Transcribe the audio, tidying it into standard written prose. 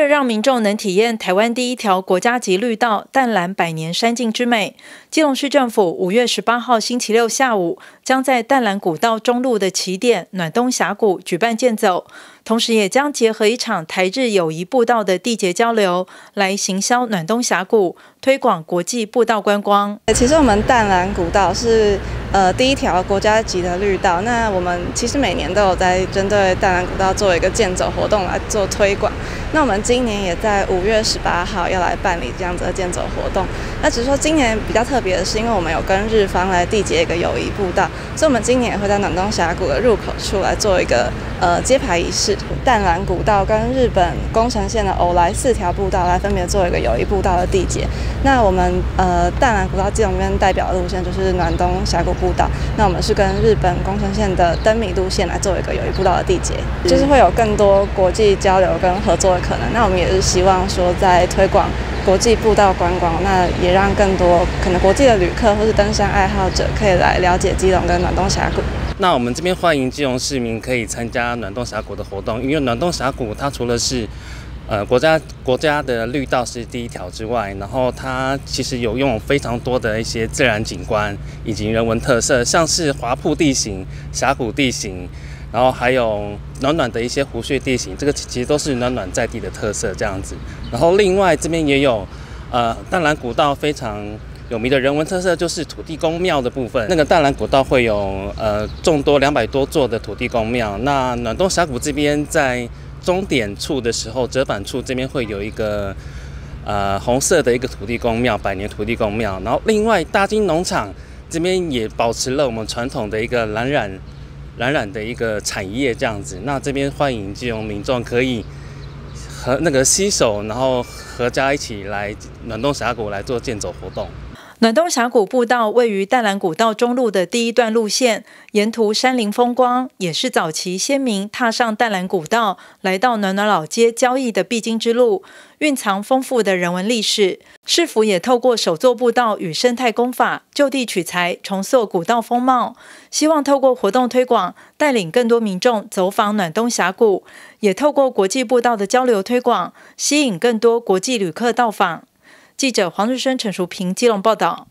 让民众能体验台湾第一条国家级绿道淡蓝百年山径之美，基隆市政府5月18号星期六下午将在淡蓝古道中路的起点暖东峡谷举办健走，同时也将结合一场台日友谊步道的缔结交流，来行销暖东峡谷，推广国际步道观光。 其实我们淡蓝古道是第一条国家级的绿道，那我们其实每年都有在针对淡蓝古道做一个健走活动来做推广。那我们今年也在5月18号要来办理这样子的健走活动。那只是说今年比较特别的是，因为我们有跟日方来缔结一个友谊步道，所以我们今年也会在暖东峡谷的入口处来做一个揭牌仪式。淡蓝古道跟日本宫城县的欧莱4条步道来分别做一个友谊步道的缔结。那我们淡蓝古道基隆这边代表的路线就是暖东峡谷步道，那我们是跟日本宫城县的灯谜路线来做一个友谊步道的缔结，就是会有更多国际交流跟合作的可能。那我们也是希望说在推广国际步道观光，那也让更多可能国际的旅客或是登山爱好者可以来了解基隆跟暖东峡谷。 那我们这边欢迎基隆市民可以参加暖东峡谷的活动，因为暖东峡谷它除了是国家的绿道是第一条之外，然后它其实有拥有非常多的一些自然景观以及人文特色，像是滑瀑地形、峡谷地形，然后还有暖暖的一些湖穴地形，这个其实都是暖暖在地的特色这样子。然后另外这边也有淡蓝古道非常有名的人文特色，就是土地公庙的部分。那个淡蓝古道会有众多200多座的土地公庙。那暖东峡谷这边在终点处的时候，折返处这边会有一个红色的一个土地公庙，百年土地公庙。然后另外大金农场这边也保持了我们传统的一个蓝染的一个产业这样子。那这边欢迎基隆民众可以携手，然后合家一起来暖东峡谷来做健走活动。 暖东峡谷步道位于淡蓝古道中路的第一段路线，沿途山林风光，也是早期先民踏上淡蓝古道来到暖暖老街交易的必经之路，蕴藏丰富的人文历史。市府也透过手作步道与生态工法，就地取材，重塑古道风貌，希望透过活动推广，带领更多民众走访暖东峡谷，也透过国际步道的交流推广，吸引更多国际旅客到访。记者黄日升、陈淑平基隆报道。